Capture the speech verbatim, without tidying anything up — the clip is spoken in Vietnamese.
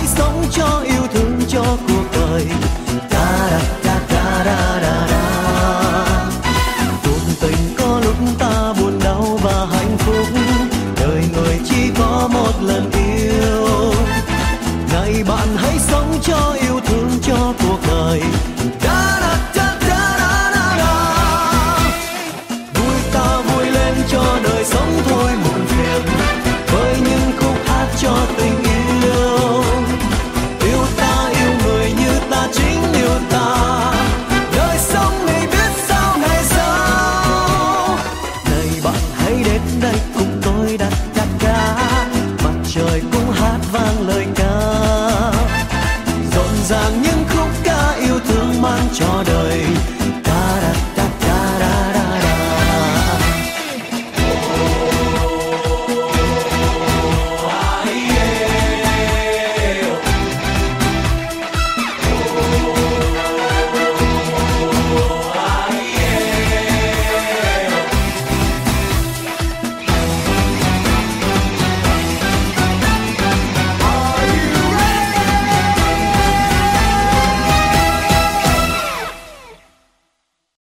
hãy sống cho yêu thương cho cuộc đời. Da da da da da da da. Cuộc tình có lúc ta buồn đau và hạnh phúc, đời người chỉ có một lần yêu. Này bạn hãy sống cho yêu thương cho cuộc đời. Da da da da da da da. Vui ta vui lên cho đời sống thôi muộn phiền, với những khúc hát cho tình yêu. Yêu ta yêu người như ta chính yêu ta, đời sống này biết sao ngày sau. Này bạn hãy đến đây cùng tôi đặt đặt ca, mặt trời cũng hát vang lời ca, rộn ràng những khúc ca yêu thương mang cho đời.